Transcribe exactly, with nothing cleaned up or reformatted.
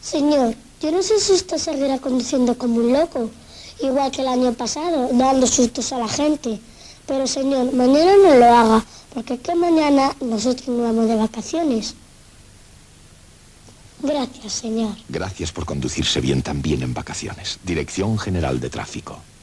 Señor, yo no sé si usted seguirá conduciendo como un loco, igual que el año pasado, dando sustos a la gente. Pero, señor, mañana no lo haga, porque es que mañana nosotros nos vamos de vacaciones. Gracias, señor. Gracias por conducirse bien también en vacaciones. Dirección General de Tráfico.